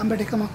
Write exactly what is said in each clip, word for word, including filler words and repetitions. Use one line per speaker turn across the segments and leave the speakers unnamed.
कम बेटे कम।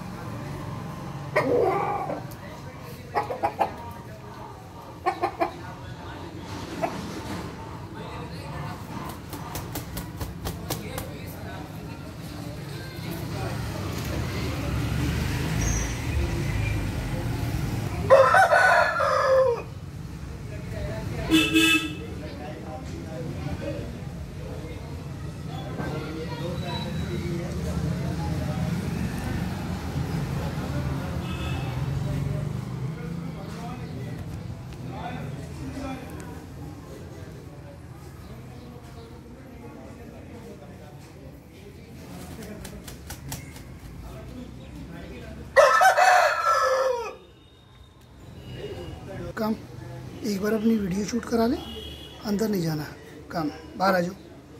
काम एक बार अपनी वीडियो शूट करा ले, अंदर नहीं जाना। काम बाहर आ जाओ।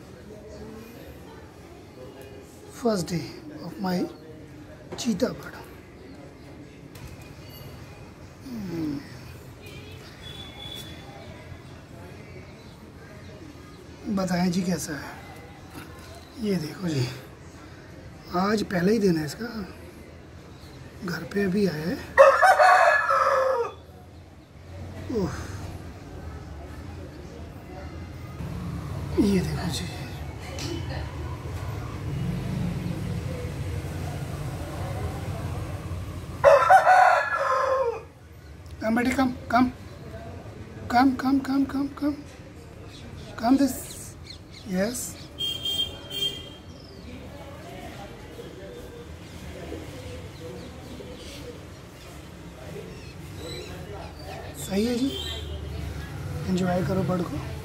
First day of my cheetah bird. बताएं जी कैसा है। ये देखो जी, आज पहला ही दिन है इसका, घर पे अभी आया है। ओह, ये देखो जी, कम बेटे कम कम कम कम कम कम कम कम दिस यस। सही है जी, एंजॉय करो बर्ड को।